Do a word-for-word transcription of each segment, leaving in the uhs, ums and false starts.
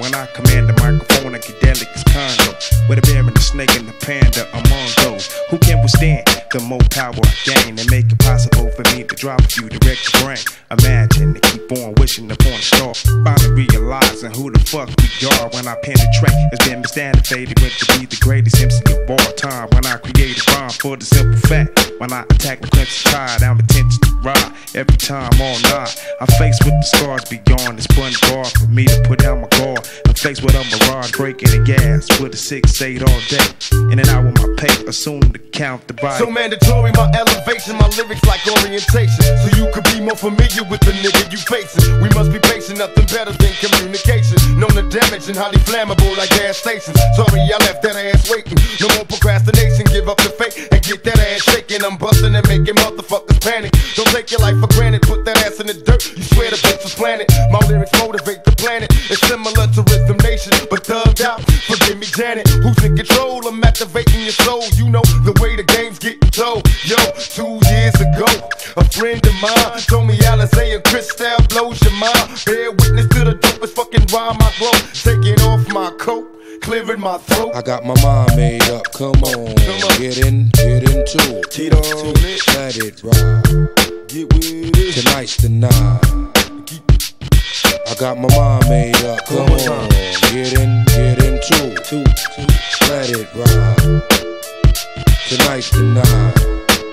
When I command the microphone, I get delicate as condo. With a bear and a snake and a panda among those who can withstand the more power I gain and make it possible for me to drop a few direct the brain. Imagine to keep on wishing upon a star, finally realizing who the fuck we are. When I penetrate, it's been misunderstood, faded went to be the greatest M C of all time. When I create a rhyme for the simple fact, when I attack the crimson tide, I'm intention to ride every time all night. I'm faced with the scars beyond the spun bar for me to put out my guard. I'm faced with a mirage breaking the gas with a six eight all day. In and out with my pay, assume to count the body. So mandatory, my elevation, my lyrics like orientation, so you could be more familiar with the nigga you facing. We must be patient, nothing better than communication. Known the damage and highly flammable like gas stations. Sorry, I left that ass waiting. No more procrastination, give up the fake and get that ass shaking. I'm busting and making motherfuckers panic. Don't take your life for granted, put that ass in the dirt. You swear the bitch was planted. My lyrics motivate the planet. It's similar to Rhythm Nation, but thugged out. Forgive me, Janet. Who's in control? I'm activating your soul. You know the way the game's getting told. Yo, two years ago, a friend of mine told me Alizé and Cristal blows your mind. Bear witness to the dopest fucking rhyme I grow. Taking off my coat, clearing my throat. I got my mind made up, come on, come on. Get in, get into it. Tito, let it ride. Get with it. Tonight's the night. I got my mind made up, come on. Get in, get into it. Let it ride. Tonight's the night.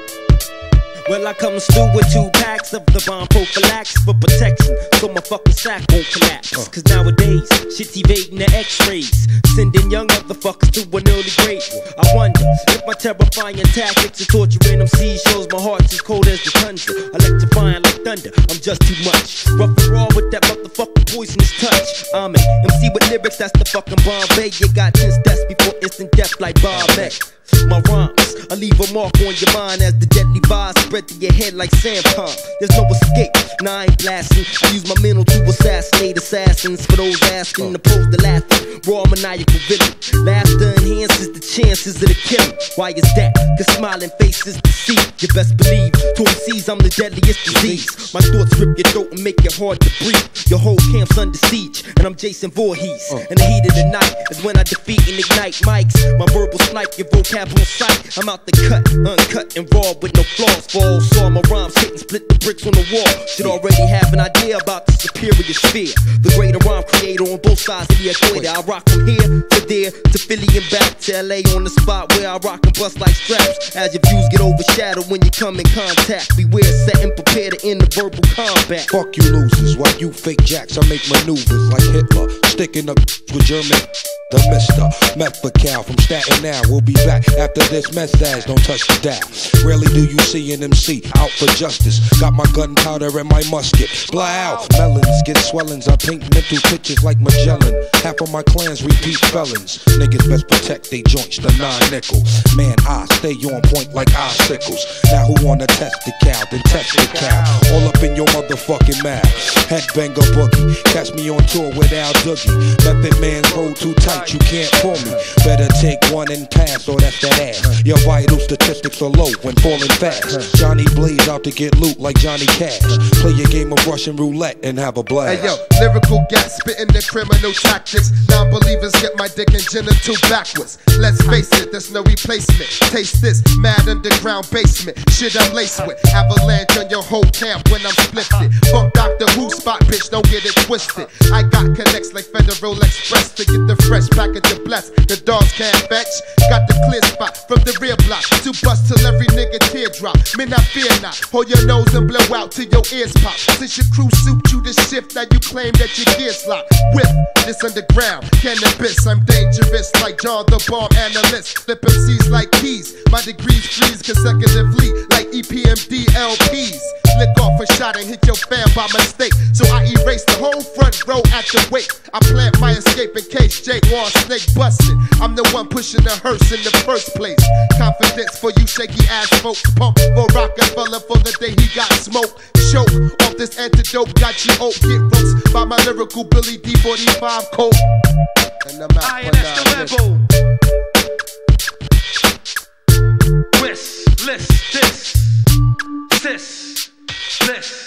Well, I comes through with two packs of the bomb prophylaxis for protection, so my fucking sack won't collapse. Cause nowadays, shit's evading the x-rays, sending young motherfuckers to an early grave. I wonder if my terrifying tactics of torturing them seas shows my heart's as cold as the tundra, electrifying like thunder. I'm just too much, rough and raw with that motherfucking poisonous touch. I'm an M C with lyrics, that's the fucking Bombay. You got tense deaths before instant death like Bob May. My rhymes, I leave a mark on your mind as the deadly vibes spread to your head like sandpalm. There's no escape, nah, I ain't blasting. I use my mental to assassinate assassins. For those asking, opposed to laughing, raw maniacal villain. Laughter enhances the chances of the killing. Why is that? Cause smiling faces deceive. You best believe, to M Cs I'm the deadliest disease. My thoughts rip your throat and make it hard to breathe. Your whole camp's under siege, and I'm Jason Voorhees. In the heat of the night is when I defeat and ignite mics. My verbal snipe, your vocab on sight. I'm out the cut, uncut and raw with no flaws. Falls, saw my rhymes hit and split the bricks on the wall. Should already have an idea about the superior sphere. The greater rhyme creator on both sides of the equator. I rock from here to there, to Philly and back to L A on the spot where I rock and bust like straps. As your views get overshadowed when you come in contact, beware, set and prepare to end the verbal combat. Fuck you losers, while you fake jacks, I make maneuvers like Hitler, sticking up with German. The Mister Methacal from Staten Island. We'll be back after this message. Don't touch the dial. Rarely do you see an M C out for justice. Got my gunpowder and my musket. Blow out. Melons get swellings. I paint mental pictures like Magellan. Half of my clans repeat felons. Niggas best protect they joints, the nine nickel. Man, I stay on point like icicles. Now who wanna test the cow? Then test the cow. All up in your motherfucking mouth. Headbanger boogie. Catch me on tour with Al Doogie. Method man's roll too tight. You can't pull me. Better take one and pass, or that's that ass. Your vital statistics are low when falling fast. Johnny Blaze out to get loot like Johnny Cash. Play a game of Russian roulette and have a blast. Hey yo, lyrical gas spitting the criminal tactics. Non-believers get my dick and genital backwards. Let's face it, there's no replacement. Taste this, mad underground basement. Shit I'm laced with. Avalanche on your whole camp when I'm splifted. Funk Doctor Who spot, bitch, don't get it twisted. I got connects like Federal Express to get the fresh package of bless. The dogs can't fetch. Got the clear spot from the rear block to bust till every nigga teardrop. Men, I fear not. Hold your nose and blow out till your ears pop. Since your crew suit you to shift, now you claim that your gears locked. With this underground cannabis, I'm dangerous like John the Bomb Analyst. Flip M Cs like keys. My degrees freeze consecutively like E P M D L Ps. Lick off a shot and hit your fan by mistake. So I erase the whole front row at the wake. I plant my escape in case Jake wants snake busted. I'm the one pushing the hearse in the first place. Confidence for you shaky ass folks. Pump for Rockefeller for the day he got smoked. Choke off this antidote, got you oak. Get roast by my lyrical Billy D forty-five coat. And I'm out I, and that's the rebel. Twist, list, this, sis, list.